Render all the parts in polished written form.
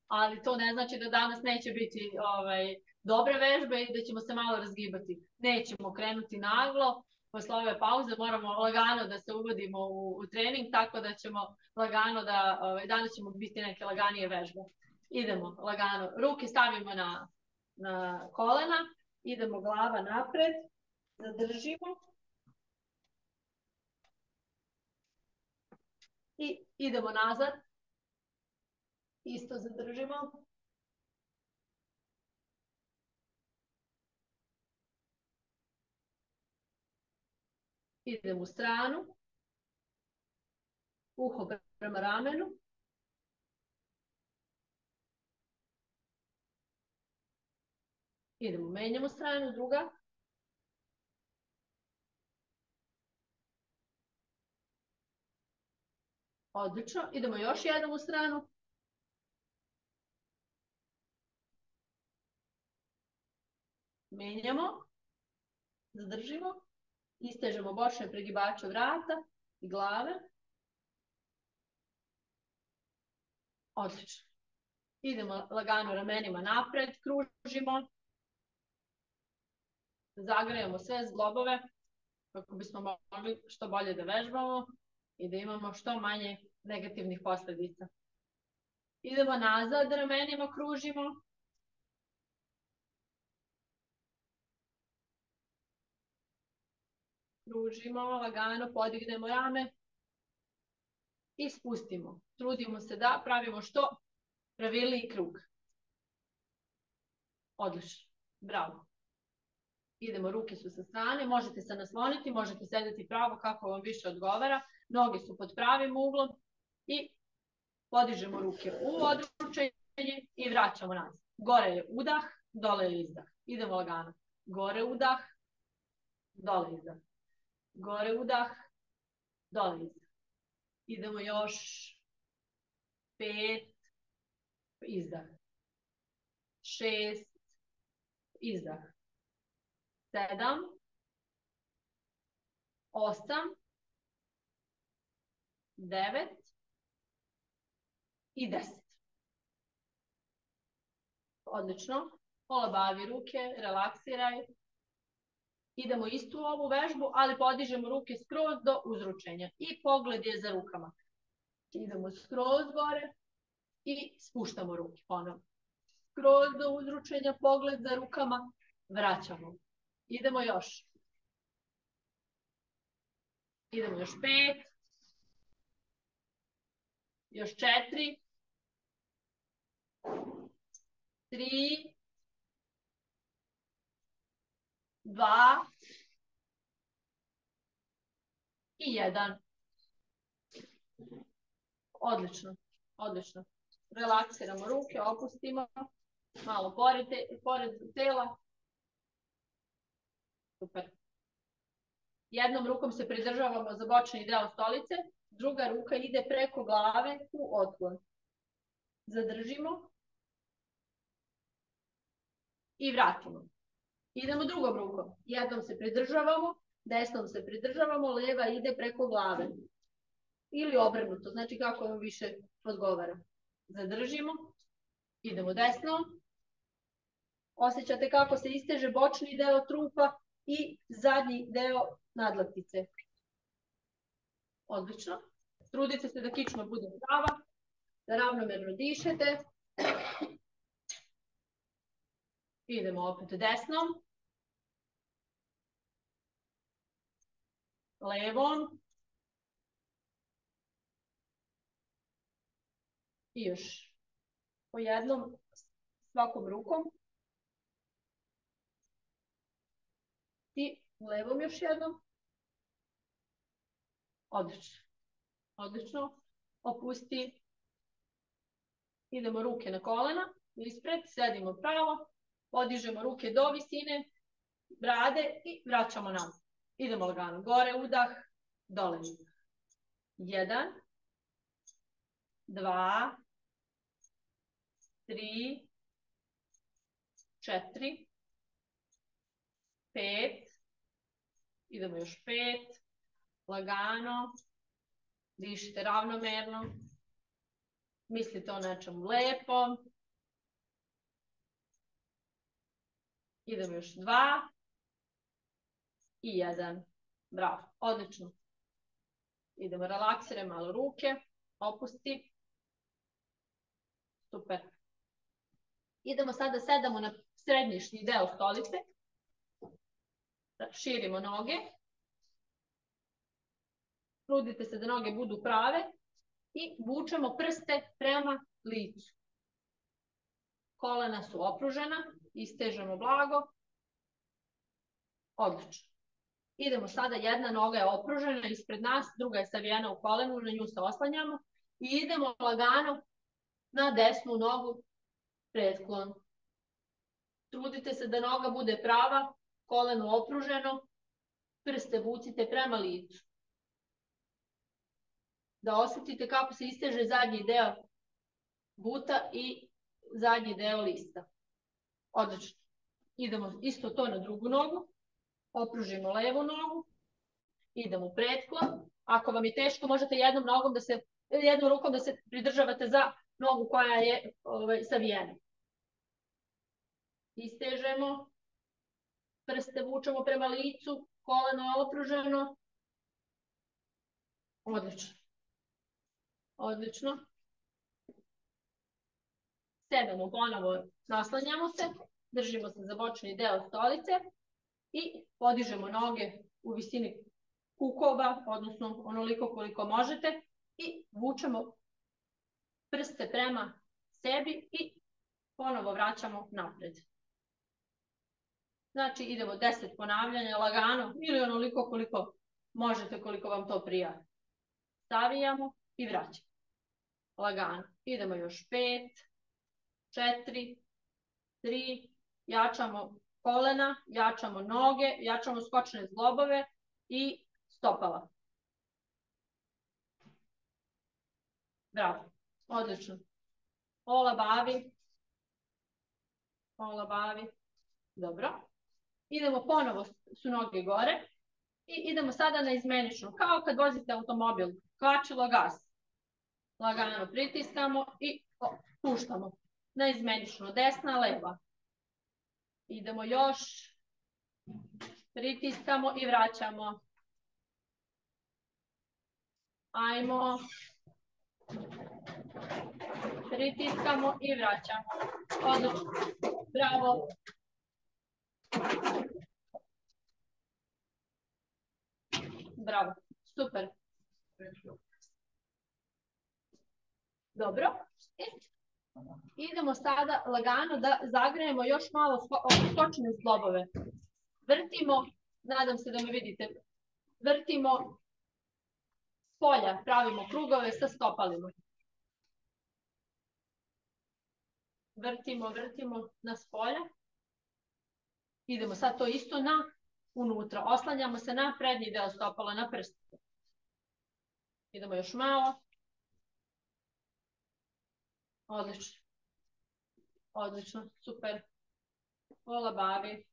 ali to ne znači da danas neće biti dobre vežbe i da ćemo se malo razgibati. Nećemo krenuti naglo, posle ove pauze moramo lagano da se uvodimo u trening, tako da ćemo lagano da, danas ćemo biti neke laganije vežbe. Idemo lagano, ruke stavimo na kolena, idemo glava napred, zadržimo i idemo nazad, isto zadržimo. Idemo u stranu, uho prema ramenu. Idemo, menjamo stranu, druga. Odlično, idemo još jednom u stranu. Menjamo, zadržimo, istežemo bočne pregibače vrata i glave. Odlično. Idemo lagano ramenima napred, kružimo. Zagrejemo sve zglobove kako bismo mogli što bolje da vežbamo i da imamo što manje negativnih posledica. Idemo nazad, ramenima kružimo. Kružimo, lagano podignemo rame i spustimo. Trudimo se da pravimo što pravilniji krug. Odlično, bravo. Idemo, ruke su sa strane, možete se nasloniti, možete sedeti pravo kako vam više odgovara. Noge su pod pravim uglom i podižemo ruke u odručenje i vraćamo nazad. Gore je udah, dole je izdah. Idemo lagano. Gore udah, dole izdah. Gore udah, dole izdah. Idemo još 5, izdah. 6, izdah. 7, 8, 9 i 10. Odlično. Olabavi ruke, relaksiraj. Idemo istu ovu vežbu, ali podižemo ruke skroz do uzručenja. I pogled je za rukama. Idemo skroz gore i spuštamo ruke ponovno. Skroz do uzručenja, pogled za rukama, vraćamo. Idemo još. Idemo još 5. Još 4. 3. 2. I 1. Odlično, odlično. Relaksiramo ruke, opustimo. Malo pored tela. Super. Jednom rukom se pridržavamo za bočni deo stolice, druga ruka ide preko glave u otklon. Zadržimo i vratimo. Idemo drugom rukom. Jednom se pridržavamo, desnom se pridržavamo, leva ide preko glave. Ili obrnuto, znači kako vam više odgovara. Zadržimo, idemo desnom. Osjećate kako se isteže bočni deo trupa i zadnji deo nadlaktice. Odlično. Trudite se da kičma bude prava, da ravnomerno dišete. Idemo opet desnom. Levom. I još po jednom svakom rukom. I levom još jednom. Odlično. Odlično. Opusti. Idemo ruke na kolena. Ispred. Sedimo pravo. Podižemo ruke do visine brade i vraćamo nazad. Idemo lagano. Gore udah. Dole udah. 1. 2. 3. 4. 5. Idemo još 5. Lagano. Dišite ravnomerno. Mislite o nečemu lepom. Idemo još 2 i 1. Bravo, odlično. Idemo, relaksiraj malo ruke, opusti. Super. Idemo sada, sedamo na srednjišnji deo stolice. Širimo noge. Trudite se da noge budu prave i vučemo prste prema licu. Kolena su opružena, istežemo blago. Odlično. Idemo sada, jedna noga je opružena ispred nas, druga je savijena u kolenu, na nju se oslanjamo i idemo lagano na desnu nogu, pretklon. Trudite se da noga bude prava, koleno opruženo, prste vucite prema licu. Da osjetite kako se isteže zadnji deo buta i zadnji deo lista. Odlično. Idemo isto to na drugu nogu. Opružimo levu nogu. Idemo u pretklon. Ako vam je teško, možete jednom rukom da se pridržavate za nogu koja je savijena. Istežemo. Prste vučemo prema licu. Koleno je opruženo. Odlično. Odlično. Sedamo ponovo, naslanjamo se, držimo se za bočni deo stolice i podižemo noge u visini kukova, odnosno onoliko koliko možete i vučemo prste prema sebi i ponovo vraćamo napred. Znači idemo 10 ponavljanja, lagano ili onoliko koliko možete, koliko vam to prija. Stavijamo i vraćamo. Lagano. Idemo još 5, 4, 3, jačamo kolena, jačamo noge, jačamo skočne zglobove i stopala. Bravo, odlično. Ola bavi. Ola bavi. Dobro. Idemo ponovo su noge gore i idemo sada na izmenično. Kao kad vozite automobil, kvačilo gas. Lagano pritiskamo i puštamo. Na izmenično, desna, leva. Idemo još. Pritiskamo i vraćamo. Ajmo. Pritiskamo i vraćamo. Odlično. Bravo. Bravo. Super. Dobro. Idemo sada lagano da zagrejemo još malo skočne zglobove. Vrtimo, nadam se da me vidite, vrtimo s polja, pravimo krugove sa stopalima. Vrtimo na spolja. Idemo sad to isto na unutra. Oslanjamo se na prednji deo stopala, na prste. Idemo još malo. Odlično. Odlično, super. Ola bavi.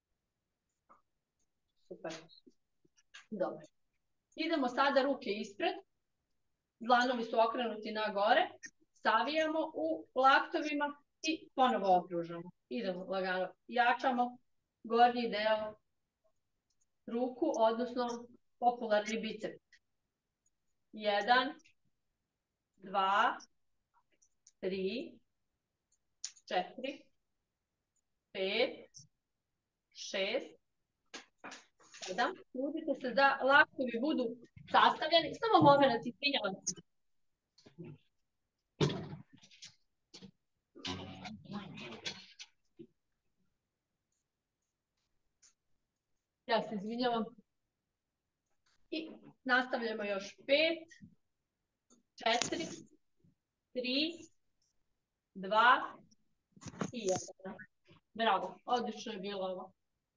Super. Dobro. Idemo sada ruke ispred. Dlanovi su okrenuti na gore. Savijamo u laktovima i ponovo opružamo. Idemo lagano. Jačamo gornji deo ruku, odnosno popularni bicep. 1, 2, 3, 4, 5, 6, 7. Trudite se da laktovi budu sastavljeni. Samo moment, izvinjavam se. Ja se izvinjavam. I nastavljamo još 5, 4, 3, 2 i 1. Bravo, odlično je bilo ovo.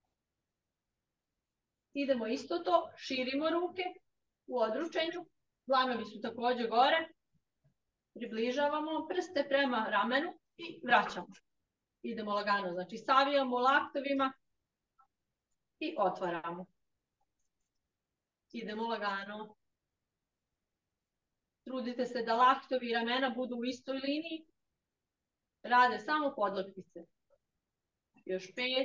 Idemo isto to, širimo ruke u odručenju. Dlanovi su također gore. Približavamo prste prema ramenu i vraćamo. Idemo lagano, znači savijamo laktovima i otvaramo. Idemo lagano. Trudite se da laktovi i ramena budu u istoj liniji. Rade samo podlaktice. Još 5,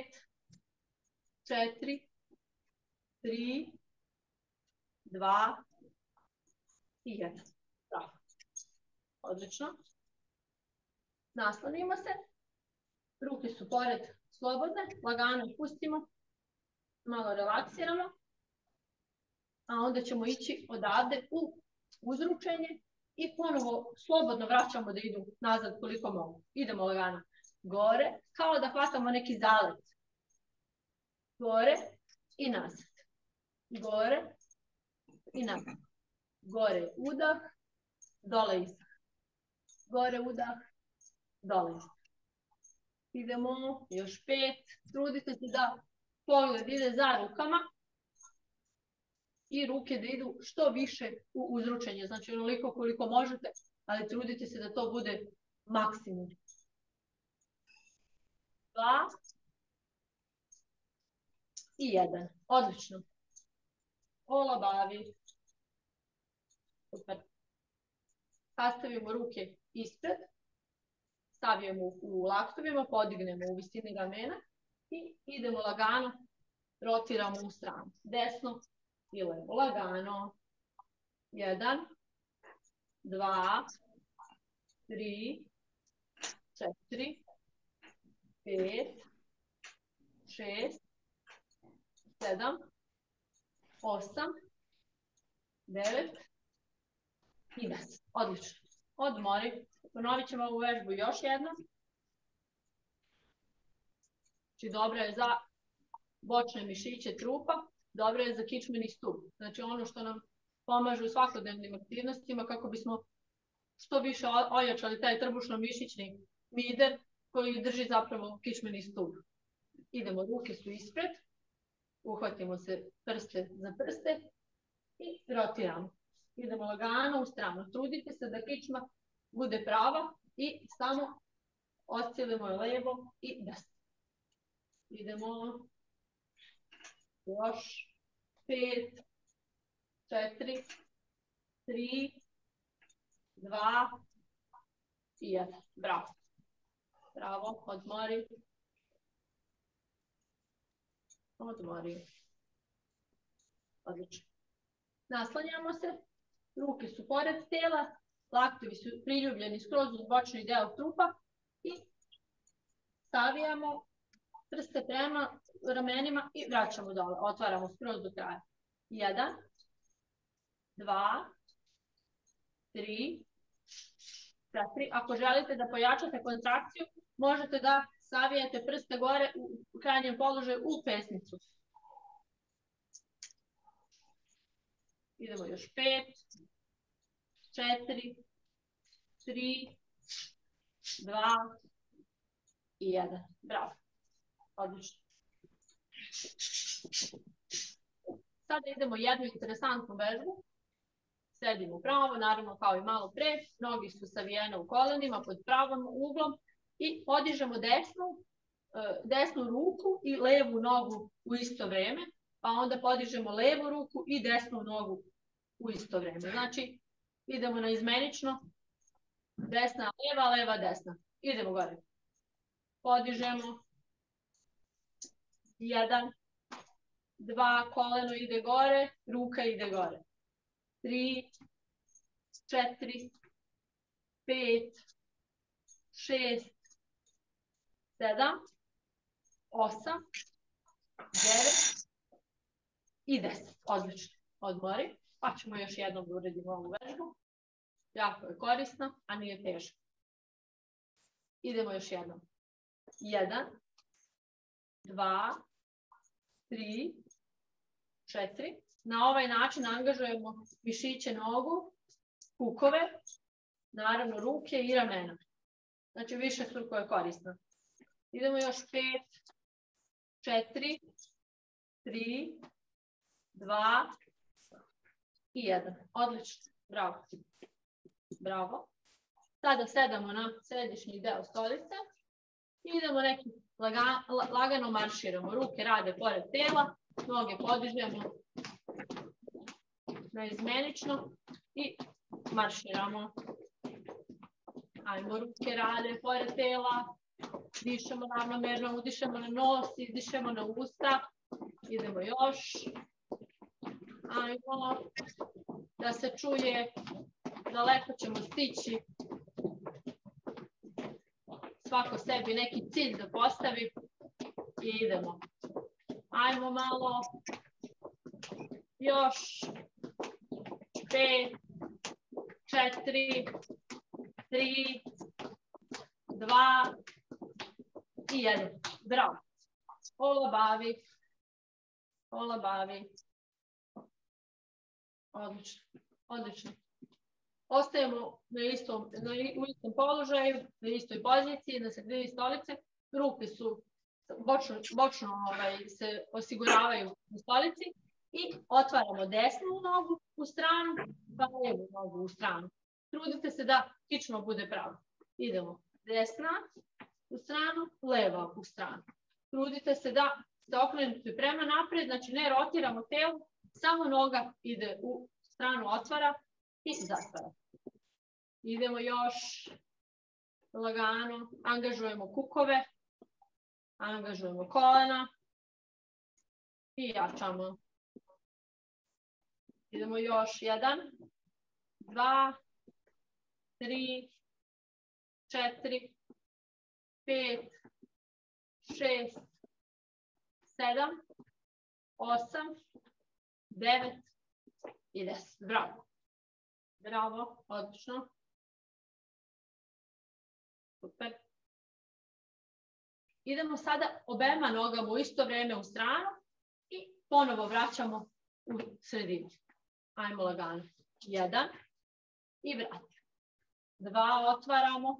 4, 3, 2 i 1. Bravo. Odlično. Naslonimo se. Ruke su pored slobodne. Lagano ih pustimo. Malo relaksiramo. A onda ćemo ići odavde u uzručenje i ponovo slobodno vraćamo da idu nazad koliko mogu. Idemo lagano. Gore, kao da hvatamo neki zalet. Gore i nazad. Gore i nazad. Gore udah, dole izdah. Gore udah, dole izdah. Idemo, još 5. Trudite se da pogled ide za rukama i ruke da idu što više u uzručenje. Znači onoliko koliko možete, ali trudite se da to bude maksimum. 2 i 1. Odlično. Olabavi. Super. Sastavimo ruke ispred. Stavimo u laktovima, podignemo u visini ramena i idemo lagano, rotiramo u stranu. Desno i levo. Lagano. 1, 2, 3, 4, 5, 6, 7, 8, 9 i 10. Odlično. Odmori. Ponovit ćemo ovu vežbu još jednom. Znači dobro je za bočne mišiće trupa, dobro je za kičmeni stup. Znači ono što nam pomaže u svakodnevnim aktivnostima kako bismo što više ojačali taj trbušno-mišićni mider koji drži zapravo kičmeni stup. Idemo, ruke su ispred, uhvatimo se prste za prste i rotiramo. Idemo lagano u stranu. Trudite se da kičma bude prava i samo oscilimo je levo i desno. Idemo još 5, 4, 3, 2 i 1. Bravo. Bravo, odmori. Odmori. Odlično. Naslanjamo se. Ruke su pored tela. Laktovi su priljubljeni skroz uz bočni deo trupa. I stavijamo prste prema ramenima i vraćamo dole. Otvaramo skroz do kraja. 1, 2, 3, 4. Ako želite da pojačate kontrakciju, možete da savijete prste gore u krajnjem položaju u pesnicu. Idemo još 5, 4, 3, 2 i 1. Bravo. Odlično. Sada idemo jednu interesantnu vežbu. Sedimo pravo, naravno kao i malo pre. Nogi su savijene u kolenima pod pravom uglom i podižemo desnu ruku i levu nogu u isto vreme, pa onda podižemo levu ruku i desnu nogu u isto vreme. Znači, idemo na izmenično. Desna, leva, leva, desna. Idemo gore. Podižemo. 1, 2, koleno ide gore, ruka ide gore. 3, 4, 5, 6, 7, 8, 9 i 10. Odlično. Odmori. Pa ćemo još jednom da uredimo ovu vežbu. Jako je korisna, a nije teško. Idemo još jednom. 1, 2, 3, 4. Na ovaj način angažujemo mišiće nogu, kukove, naravno ruke i ramena. Znači više struko je korisno. Idemo još 5, 4, 3, 2 i 1. Odlično. Bravo. Bravo. Sada sedamo na središnji deo stolice. Idemo neki lagano marširamo. Ruke rade pored tela, noge podižemo na izmenično i marširamo. Ajmo, ruke rade pored tela. Dišemo ravnomerno, udišemo na nos, izdišemo na usta. Idemo još. Ajmo. Da se čuje. Daleko ćemo stići. Svako sebi neki cilj da postavi. I idemo. Ajmo malo. Još. 5, 4, 3, 2 i 1. Bravo. Olabavi. Olabavi. Odlično. Odlično. Ostajemo u istom položaju, na istoj poziciji, na sredini stolice. Ruke su bočno se osiguravaju u stolici i otvaramo desnu nogu u stranu, pa lijevu nogu u stranu. Trudite se da kičma bude pravo. Idemo. Desna u stranu, leva u stranu. Trudite se da ste okrenuti prema napred, znači ne rotiramo telo, samo noga ide u stranu, otvara i zatvara. Idemo još lagano, angažujemo kukove, angažujemo kolena i jačamo. Idemo još 1, 2, 3, 4, 5, 6, 7, 8, 9 i 10. Bravo. Bravo, odlično. Super. Idemo sada obema nogama u isto vrijeme u stranu i ponovo vraćamo u sredinu. Ajmo lagano. 1 i vratimo. 2 otvaramo.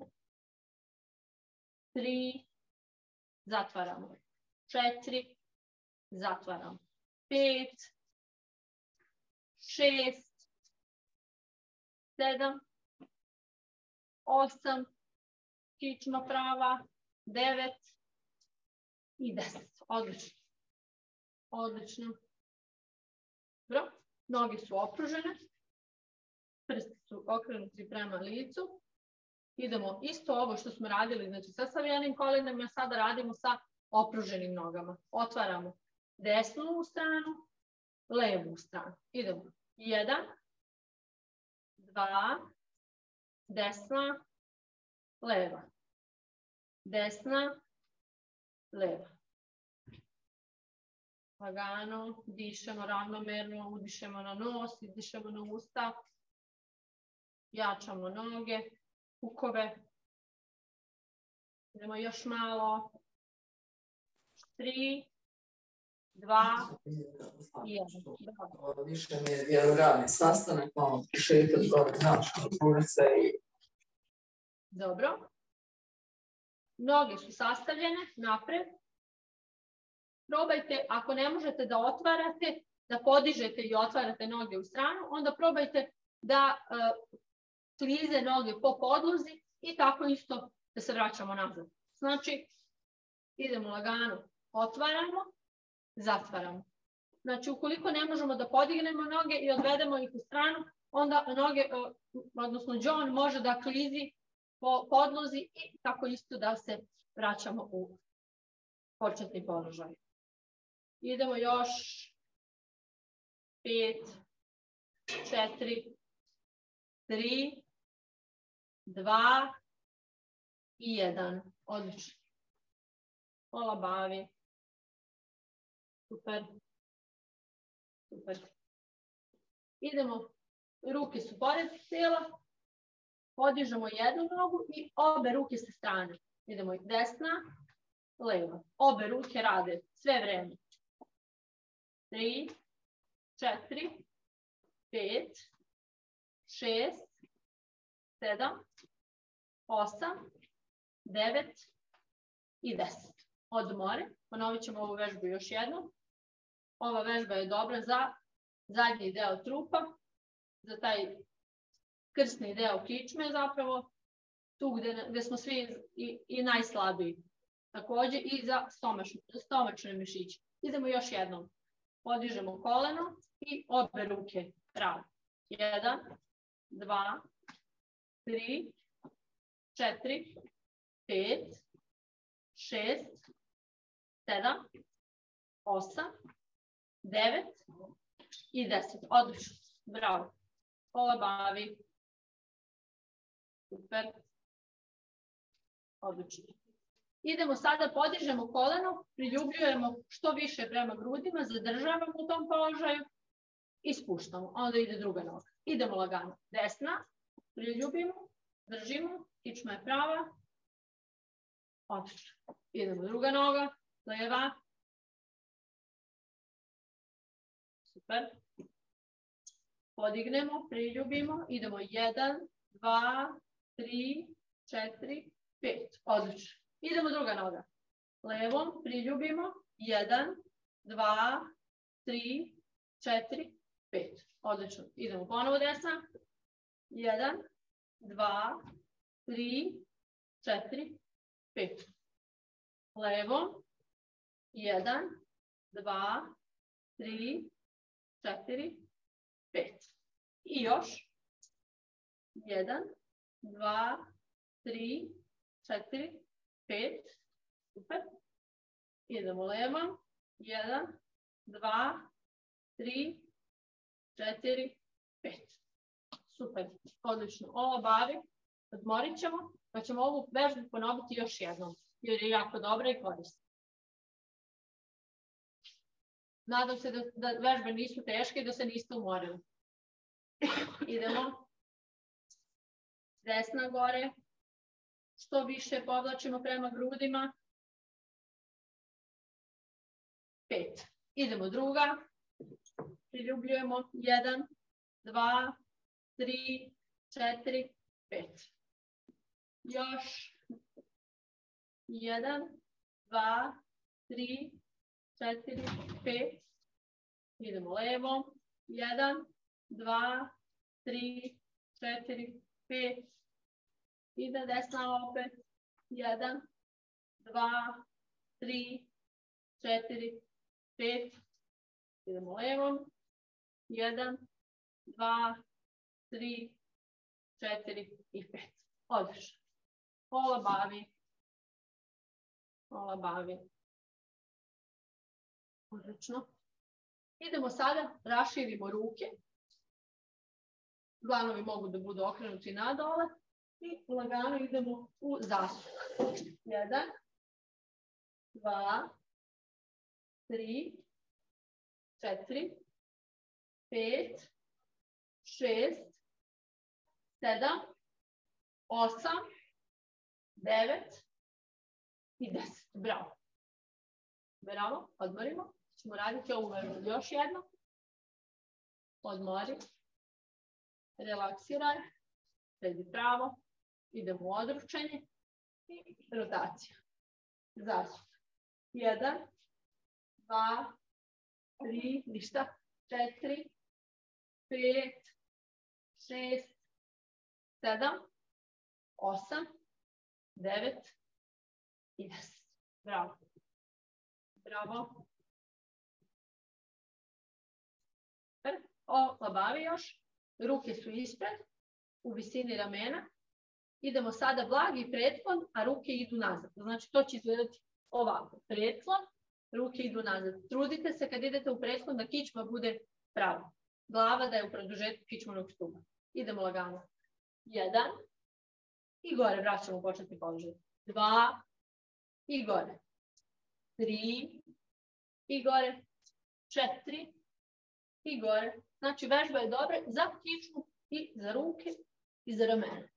3 zatvaramo. 4 zatvaramo. 5, 6, 7, 8, kičma prava, 9 i 10. Odlično. Odlično. Dobro. Noge su opružene. Prsti su okrenuti prema licu. Idemo isto ovo što smo radili, znači sa savijenim kolenima, sada radimo sa opruženim nogama. Otvaramo desnu stranu, levu stranu. Idemo. 1, 2, desna, leva. Desna, leva. Lagano, dišemo ravnomerno, udišemo na nos, izdišemo na usta. Jačamo noge, kukove. Idemo još malo. 3, 2 i 1. Više mi je jedan radni sastanak, malo šetat gore, znaš, ulice i... Dobro. Noge su sastavljene napred. Probajte, ako ne možete da otvarate, da podižete i otvarate noge u stranu, onda probajte da klize noge po podlozi i tako isto da se vraćamo nazad. Znači, idemo lagano, otvaramo, zatvaramo. Znači, ukoliko ne možemo da podignemo noge i odvedemo ih u stranu, onda noge, odnosno đon može da klizi po podlozi i tako isto da se vraćamo u početni položaj. Idemo još 5, 4, 3, 2 i 1. Odlično. Olabavi. Super. Super. Idemo, ruke su pored tijela. Podižemo jednu nogu i obe ruke sa strane. Idemo desna, leva. Obe ruke rade sve vreme. 3, 4, 5, 6, 7, 8, 9 i 10. Odmore. Ponovit ćemo ovu vežbu još jednom. Ova vežba je dobra za zadnji deo trupa, za taj krsni deo kičme zapravo, tu gde smo svi i najslabiji. Također i za stomačne mišiće. Idemo još jednom. Podižemo koleno i obe ruke rade. 1, 2, 3, 4, 5, 6, 7, 8, 9 i 10. Odlično. Bravo. Olabavi. Super. Odlično. Idemo sada, podižemo koleno, priljubljujemo što više prema grudima, zadržavamo u tom položaju i spuštamo. Onda ide druga noga. Idemo lagano. Desna, priljubimo, držimo, kičma je prava. Odlično. Idemo druga noga, leva. Super. Podignemo, priljubimo, idemo 1, 2, 3, 4, 5. Odlično. Idemo druga noga. Levom priljubimo. 1, 2, 3, 4, 5. Odlično. Idemo ponovo desna. 1, 2, 3, 4, 5. Levom. 1, 2, 3, 4, 5. I još. 1, 2, 3, 4, 5. Super. Idemo levom. 1, 2, 3, 4, 5. Super. Odlično. Ovo bavi. Odmorit ćemo. Pa ćemo ovu vežbu ponoviti još jednom. Jer je jako dobra i korisna. Nadam se da vežbe nisu teške i da se niste umorili. Idemo. Desna gore. Što više povlačimo prema grudima. 5. Idemo druga. Priljubljujemo. 1, 2, 3, 4, 5. Još. 1, 2, 3, 4, 5. Idemo levo. 1, 2, 3, 4, 5. Ide desna opet. 1, 2, 3, 4, 5. Idemo levom. 1, 2, 3, 4 i 5. Odlično. Pola bavi. Pola bavi. Odlično. Idemo sada, raširimo ruke. Dlanovi mogu da budu okrenuti nadole. I lagano idemo u zasuk. 1, 2, 3, 4, 5, 6, 7, 8, 9 i 10. Bravo. Bravo, odmorimo. Ćemo raditi ovu vežbu još jedno. Odmori. Relaksiraj. Sedi pravo. Idemo u odručenje. I rotacija. Zasuk. 1, 2, 3, ništa. 4, 5, 6, 7, 8, 9 i 10. Bravo. Bravo. Olabavi još. Ruke su ispred, u visini ramena. Idemo sada blagi pretklon, a ruke idu nazad. Znači to će izgledati ovako. Pretklon, ruke idu nazad. Trudite se kad idete u pretklon da kičma bude prava. Glava da je u produžetku kičmanog stuba. Idemo lagano. 1 i gore, vraćamo u početni položaj. 2 i gore. 3 i gore. 4 i gore. Znači vežba je dobra za kičmu i za ruke i za ramena.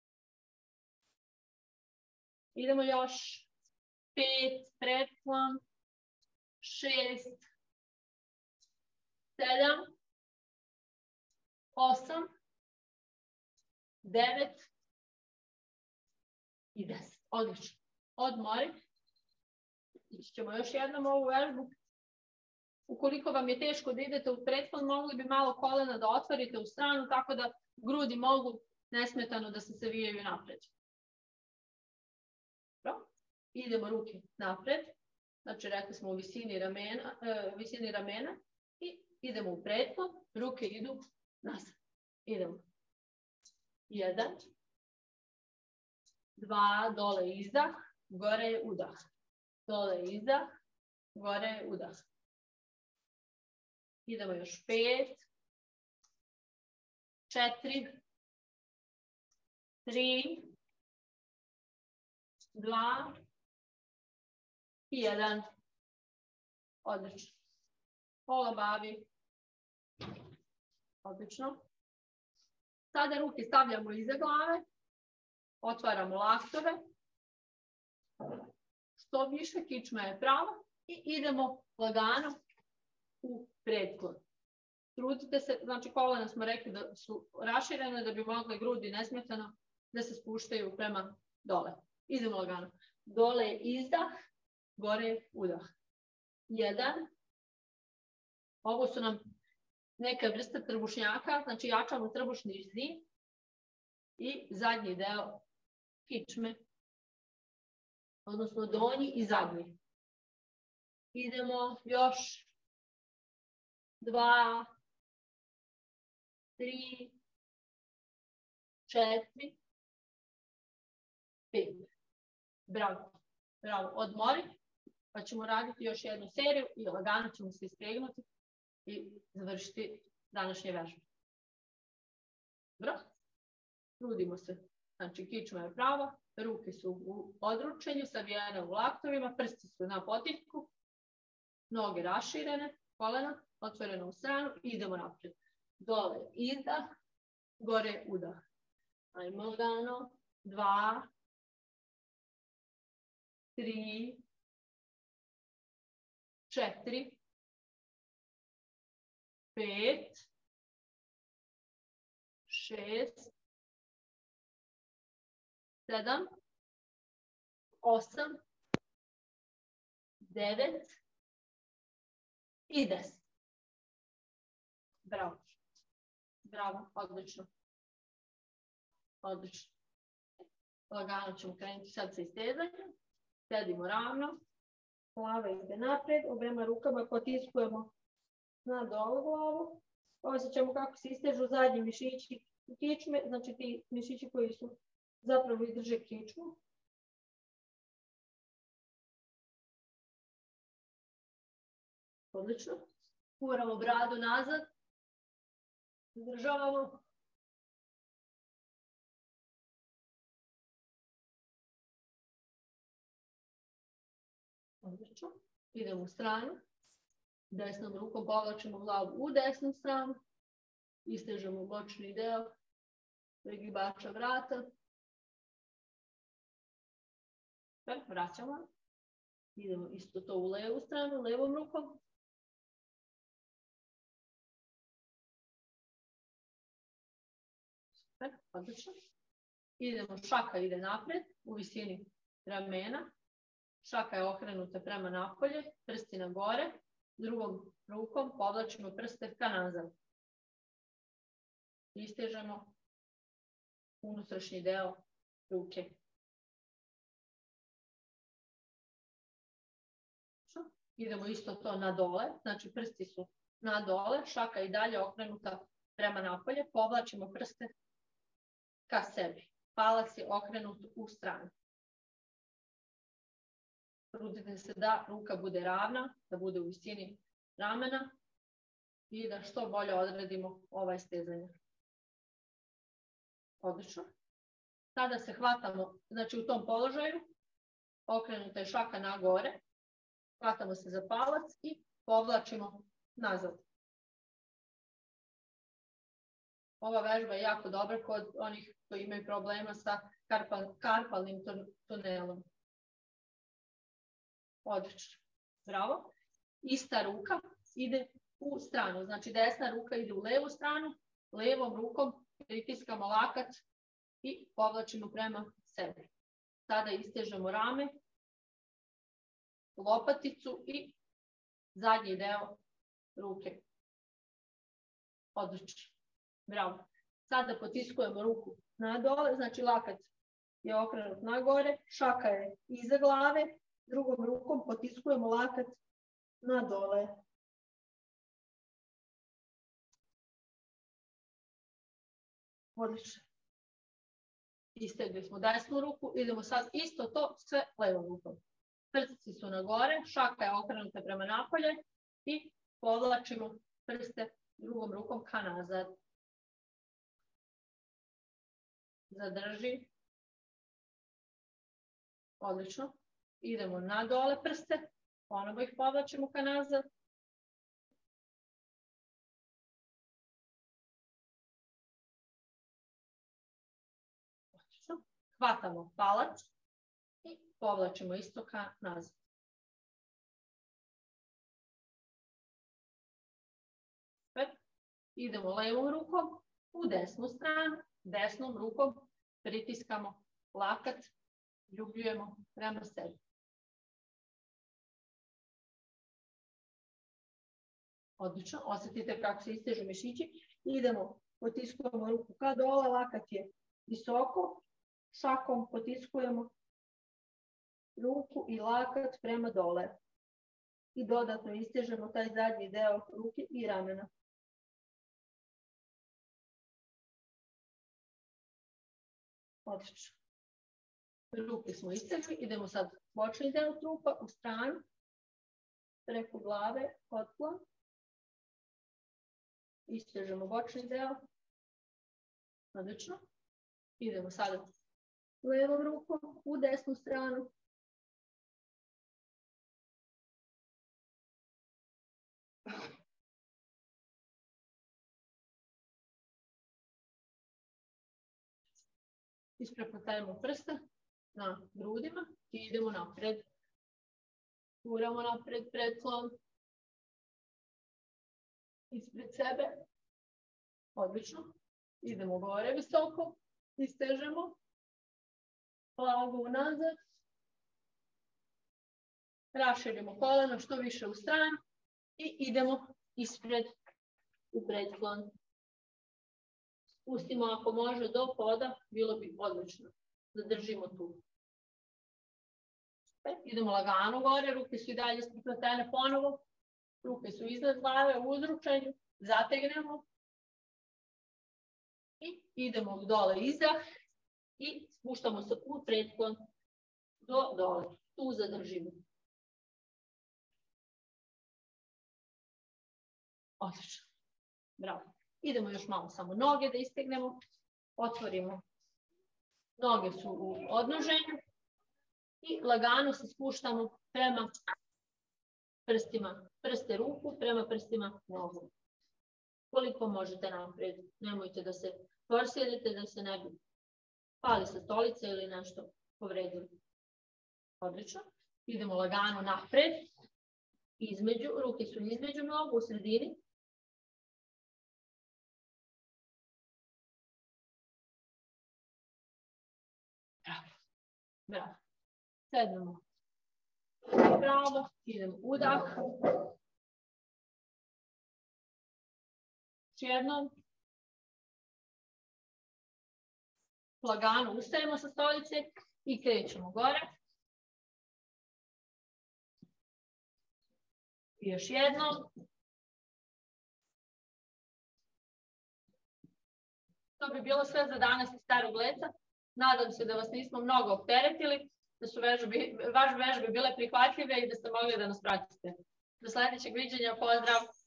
Idemo još. 5, pretklon. 6, 7, 8, 9 i 10. Odlično. Odmori. Ići ćemo još jednom ovu vežbu. Ukoliko vam je teško da idete u pretklon, mogli bi malo kolena da otvorite u stranu, tako da grudi mogu nesmetano da se savijaju napred. Dobro. Idemo ruke napred. Znači, rekli smo u visini ramena i idemo u pretklon, ruke idu nazad. Idemo. 1, 2, dole izdah, gore je udah. Dole izdah, gore je udah. Idemo još 5, 4, 3, 2 i 1. Odlično. Pola bavi. Odlično. Sada ruke stavljamo iza glave. Otvaramo laktove. Što više, kičma je prava. I idemo lagano u pretklon. Trudite se, znači kolena smo rekli da su raširene da bi mogle grudi nesmetano da se spuštaju prema dole. Idemo lagano. Dole je izdah, gore je udah. 1. Ovo su nam neka vrsta trbušnjaka, znači jačamo trbušni zid i zadnji deo kičme, odnosno donji i zadnji. Idemo još 2, 3, 4, 5. Bravo. Bravo. Odmori. Pa ćemo raditi još jednu seriju i lagano ćemo se ispregnuti i završiti današnje vežbe. Dobro. Trudimo se. Znači kičma je prava, ruke su u odručenju, savijene u laktovima, prsti su na potiljku, noge raširene, kolena otvoreno u stranu i idemo naprijed. Dole izdah, gore udah. Ajmo lagano. 2, 3, 4, 5, 6, 7, 8, 9 i 10. Bravo. Bravo, odlično. Odlično. Lagano ćemo krenuti sad sa istezanjem. Sedimo ravno. Glava ide napred. Obema rukama potiskujemo na dolu glavu. Osjećamo kako se istežu zadnji mišići kičme. Znači ti mišići koji su zapravo i drže kičmu. Odlično. Guramo bradu nazad. Zadržavamo. Odlično. Idemo u stranu. Desnom rukom povlačimo glavu u desnu stranu. Istežemo bočni deo pregibača vrata. Vraćamo. Idemo isto to u levu stranu, levom rukom. Odlično. Idemo, šaka ide napred u visini ramena. Šaka je okrenuta prema napolje, prsti na gore. Drugom rukom povlačimo prste ka nazad. Istežemo unutrašnji deo ruke. Idemo isto to na dole, znači prsti su na dole, šaka i dalje okrenuta prema napolje, povlačimo prste ka sebi. Palac je okrenut u stranu. Trudite se da ruka bude ravna, da bude u visini ramena i da što bolje odradimo ovaj stezanje. Odlično. Sada se hvatamo, znači u tom položaju, okrenuta je šaka na gore, hvatamo se za palac i povlačimo nazad. Ova vežba je jako dobra kod onih koji imaju problema sa karpalnim tunelom. Odlično. Bravo. Ista ruka ide u stranu. Znači desna ruka ide u levu stranu, levom rukom pritiskamo lakat i povlačimo prema sebi. Sada istežemo rame, lopaticu i zadnji deo ruke. Odlično. Bravo. Sada potiskujemo ruku na dole, znači lakat je okrenut na gore, šaka je iza glave, drugom rukom potiskujemo lakat na dole. Odlično. Istegli smo desnu ruku, idemo sad isto to sve levom rukom. Prstici su na gore, šaka je okrenuta prema napolje i povlačimo prste drugom rukom ka nazad. Zadrži. Odlično. Idemo na dole prste, ponovo ih povlačimo ka nazad. Odlično. Hvatamo palac i povlačimo isto ka nazad. Idemo levom rukom u desnu stranu, desnom rukom pritiskamo lakat, ljubljujemo prema sebi. Odlično, osjetite kako se istežu mišići. Idemo, potiskujemo ruku ka dole, lakat je visoko, šakom potiskujemo ruku i lakat prema dole. I dodatno istežemo taj zadnji deo ruke i ramena. Odlično. Ruke smo istegli, idemo sad bočni deo trupa u stranu, preko glave, otklon. Istežemo bočni deo. Odlično. Idemo sada levom rukom u desnu stranu. Isprepotajemo prste na grudima i idemo napred. Guramo napred, predklon. Ispred sebe. Odlično. Idemo gore visoko. Istežemo. Blago unazad. Raširimo koleno što više u stranu. I idemo ispred u predklon. Spustimo ako može do poda, bilo bi odlično. Zadržimo tu. Idemo lagano gore, ruke su i dalje isprepletene ponovo. Ruke su iznad glave u uzručenju. Zategnemo. I idemo dole izdah. I spuštamo se u predklon do dole. Tu zadržimo. Odlično. Bravo. Idemo još malo samo noge da istegnemo. Otvorimo. Noge su u odnoženju. I lagano se spuštamo prema prstima. Prste ruku prema prstima nogu. Koliko možete naprijed. Nemojte da se forsirate, da se ne bi pali sa stolice ili nešto povredili. Odlično. Idemo lagano naprijed. Između, ruke su između nogu u sredini. Bravo. Sednemo. Bravo. Idemo udah. Još jednom. Lagano ustajemo sa stolice i krećemo gore. I još jednom. To bi bilo sve za danas iz starog leta. Nadam se da vas nismo mnogo opteretili, da su vaše vežbe bile prihvatljive i da ste mogli da nas pratite. Do sledećeg viđenja, pozdrav!